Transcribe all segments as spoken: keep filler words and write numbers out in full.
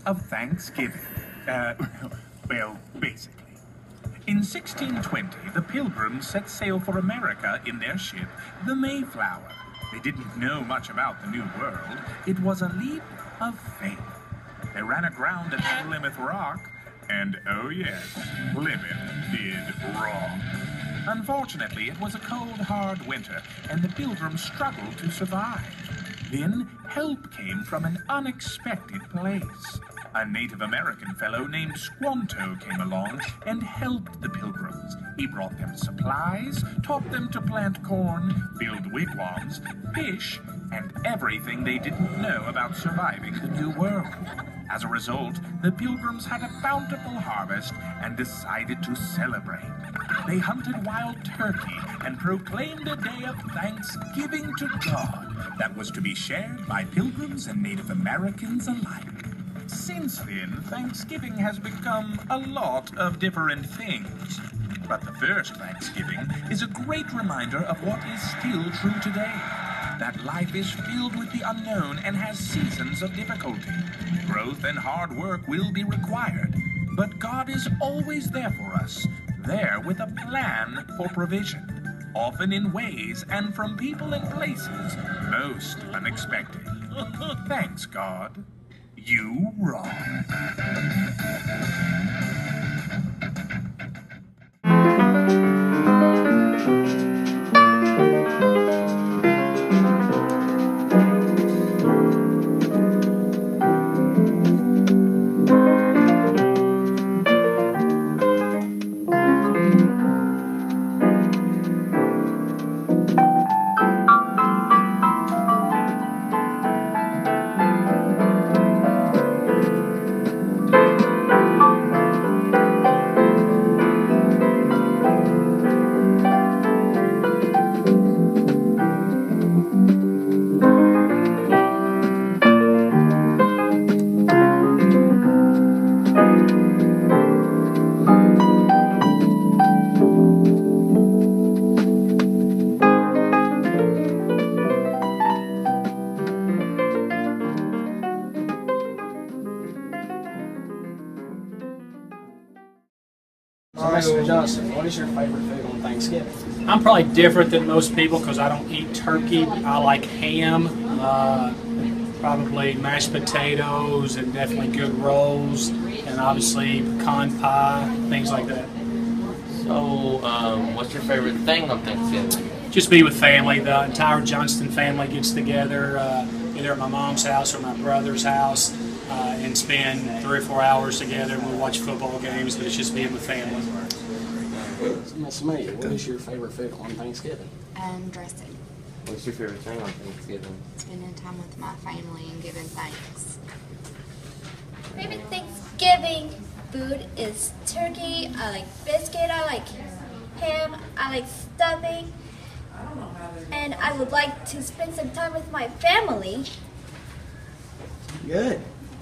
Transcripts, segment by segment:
of Thanksgiving. Uh, well, basically. In sixteen twenty, the Pilgrims set sail for America in their ship, the Mayflower. They didn't know much about the New World. It was a leap of faith. They ran aground at Plymouth Rock, and oh yes, Plymouth did rock. Unfortunately, it was a cold, hard winter, and the Pilgrims struggled to survive. Then, help came from an unexpected place. A Native American fellow named Squanto came along and helped the Pilgrims. He brought them supplies, taught them to plant corn, build wigwams, fish, and everything they didn't know about surviving the New World. As a result, the Pilgrims had a bountiful harvest and decided to celebrate. They hunted wild turkey and proclaimed a day of thanksgiving to God that was to be shared by Pilgrims and Native Americans alike. Since then, Thanksgiving has become a lot of different things. But the first Thanksgiving is a great reminder of what is still true today. That life is filled with the unknown and has seasons of difficulty. Growth and hard work will be required. But God is always there for us, there with a plan for provision, often in ways and from people and places most unexpected. Thanks, God. You rock. Mister Johnson, what is your favorite food on Thanksgiving? I'm probably different than most people because I don't eat turkey. I like ham, uh, probably mashed potatoes, and definitely good rolls, and obviously pecan pie, things like that. So, um, what's your favorite thing on Thanksgiving? Just be with family. The entire Johnston family gets together, uh, either at my mom's house or my brother's house, uh, and spend three or four hours together, and we'll watch football games, but it's just being with family. Miss May, what is your favorite food on Thanksgiving? Um, dressing. What's your favorite thing on Thanksgiving? Spending time with my family and giving thanks. Favorite Thanksgiving food is turkey. I like biscuit. I like ham. I like stuffing. And I would like to spend some time with my family. Good.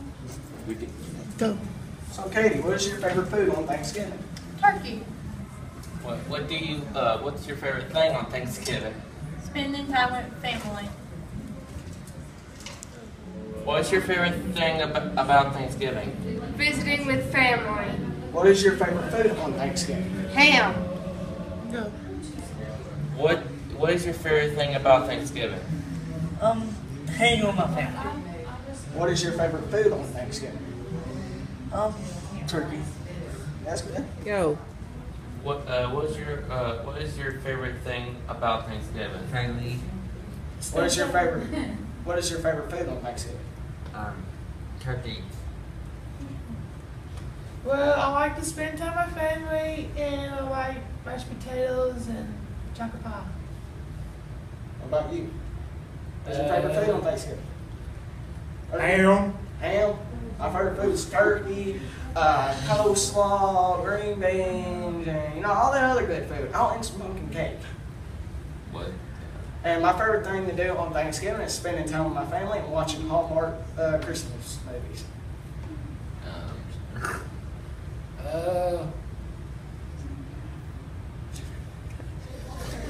Go. So, Katie, what is your favorite food on Thanksgiving? Turkey. What What do you uh, What's your favorite thing on Thanksgiving? Spending time with family. What's your favorite thing ab about Thanksgiving? Visiting with family. What is your favorite food on Thanksgiving? Ham. Go. What What is your favorite thing about Thanksgiving? Um, hanging with my family. What is your favorite food on Thanksgiving? Um, turkey. That's good. Go. What uh, What is your uh, What is your favorite thing about Thanksgiving? Family. What is your favorite? What is your favorite food on Thanksgiving? Um, turkey. Well, I like to spend time with my family, and I like mashed potatoes and chocolate pie. What about you? What's your favorite food on Thanksgiving? Ham. Ham. My favorite food is turkey, uh, coleslaw, green beans, and you know all that other good food. Oh, and smoking cake. What? And my favorite thing to do on Thanksgiving is spending time with my family and watching Hallmark uh, Christmas movies. Um, Uh,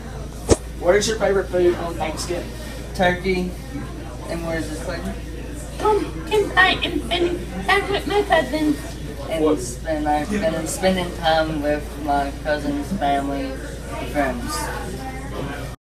what is your favorite food on Thanksgiving? Turkey. And where is this like? home tonight and spending time with my cousins. And spend, I've been spending time with my cousins, family, and friends.